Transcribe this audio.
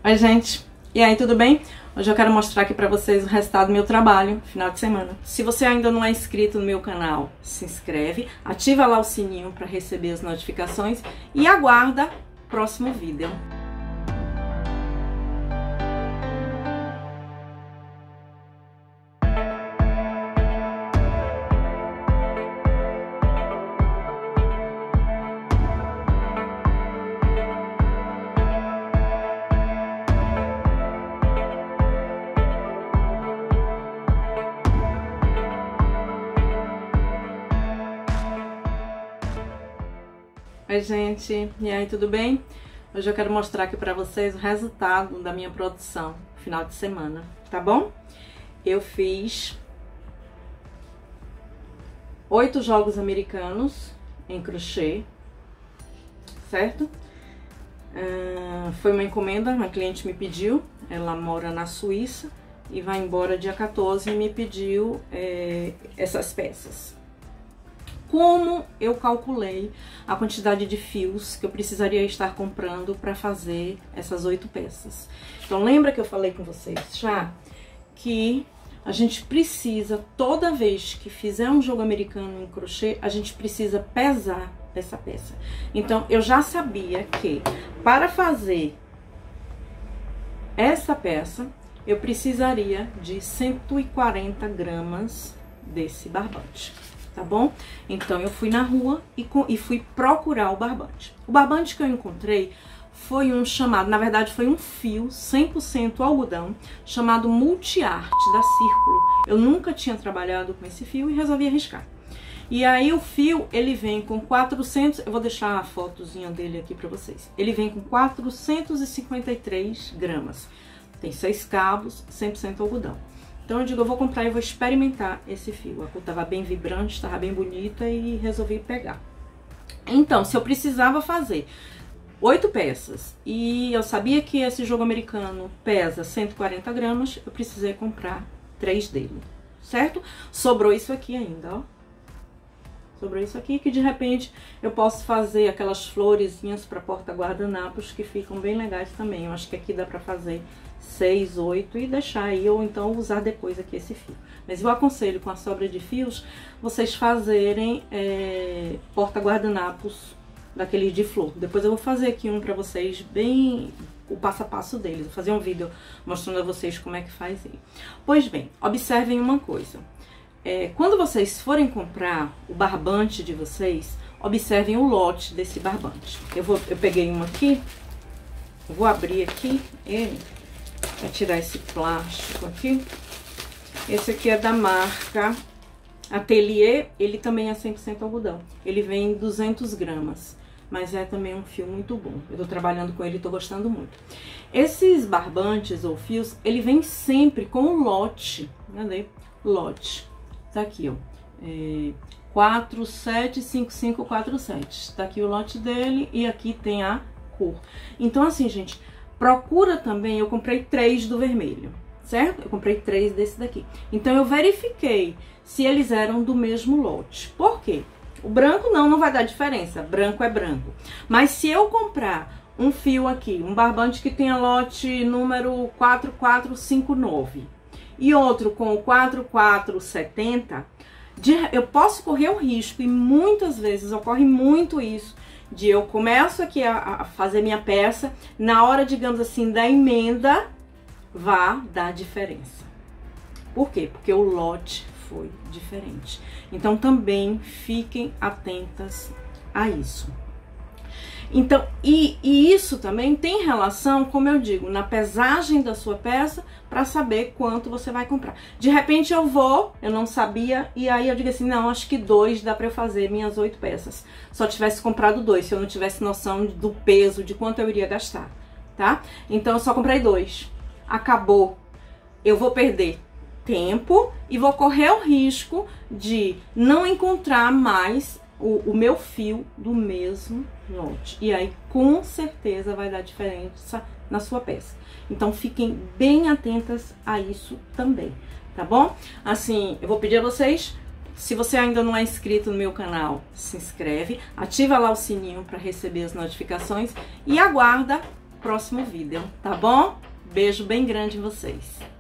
Oi, gente. E aí, tudo bem? Hoje eu quero mostrar aqui pra vocês o resultado do meu trabalho, final de semana. Se você ainda não é inscrito no meu canal, se inscreve, ativa lá o sininho para receber as notificações e aguarda o próximo vídeo. Oi, gente, e aí, tudo bem? Hoje eu quero mostrar aqui pra vocês o resultado da minha produção final de semana, tá bom? Eu fiz 8 jogos americanos em crochê, certo? Foi uma encomenda, uma cliente me pediu, ela mora na Suíça e vai embora dia 14 e me pediu essas peças. Como eu calculei a quantidade de fios que eu precisaria estar comprando para fazer essas 8 peças. Então lembra que eu falei com vocês já que a gente precisa, toda vez que fizer um jogo americano em crochê, a gente precisa pesar essa peça. Então eu já sabia que para fazer essa peça eu precisaria de 140 gramas desse barbante. Tá bom? Então, eu fui na rua e fui procurar o barbante. O barbante que eu encontrei foi um chamado, na verdade, foi um fio 100% algodão, chamado Multi-Art, da Círculo. Eu nunca tinha trabalhado com esse fio e resolvi arriscar. E aí, o fio, ele vem com 400... Eu vou deixar a fotozinha dele aqui pra vocês. Ele vem com 453 gramas. Tem 6 cabos, 100% algodão. Então eu digo, eu vou comprar e vou experimentar esse fio. A cor tava bem vibrante, tava bem bonita e resolvi pegar. Então, se eu precisava fazer 8 peças e eu sabia que esse jogo americano pesa 140 gramas, eu precisei comprar 3 dele, certo? Sobrou isso aqui ainda, ó. Sobrou isso aqui que de repente eu posso fazer aquelas florezinhas para porta-guardanapos que ficam bem legais também. Eu acho que aqui dá para fazer 6, 8 e deixar aí, ou então usar depois aqui esse fio. Mas eu aconselho, com a sobra de fios, vocês fazerem porta-guardanapos daqueles de flor. Depois eu vou fazer aqui um pra vocês, bem o passo a passo deles. Vou fazer um vídeo mostrando a vocês como é que faz aí. Pois bem, observem uma coisa. Quando vocês forem comprar o barbante de vocês, observem o lote desse barbante. Eu peguei um aqui, vou abrir aqui ele, para tirar esse plástico aqui. Esse aqui é da marca Atelier, ele também é 100% algodão. Ele vem em 200 gramas, mas é também um fio muito bom. Eu tô trabalhando com ele e tô gostando muito. Esses barbantes ou fios, ele vem sempre com o lote, cadê? Lote. Tá aqui, ó, 475547, tá aqui o lote dele e aqui tem a cor. Então assim, gente, procura também, eu comprei 3 do vermelho, certo? Eu comprei 3 desse daqui. Então eu verifiquei se eles eram do mesmo lote. Por quê? O branco não vai dar diferença, branco é branco. Mas se eu comprar um fio aqui, um barbante que tenha lote número 4459, e outro com o 4470, eu posso correr o risco, e muitas vezes ocorre muito isso, de eu começo aqui a fazer minha peça, na hora, digamos assim, da emenda, vá dar diferença. Por quê? Porque o lote foi diferente. Então também fiquem atentas a isso. Então, e isso também tem relação, como eu digo, na pesagem da sua peça, para saber quanto você vai comprar. De repente eu não sabia, e aí eu digo assim, não, acho que 2 dá para eu fazer minhas 8 peças. Só tivesse comprado 2, se eu não tivesse noção do peso, de quanto eu iria gastar, tá? Então eu só comprei 2. Acabou. Eu vou perder tempo e vou correr o risco de não encontrar mais o meu fio do mesmo lote. E aí, com certeza, vai dar diferença na sua peça. Então, fiquem bem atentas a isso também, tá bom? Assim, eu vou pedir a vocês, se você ainda não é inscrito no meu canal, se inscreve, ativa lá o sininho para receber as notificações e aguarda próximo vídeo, tá bom? Beijo bem grande em vocês.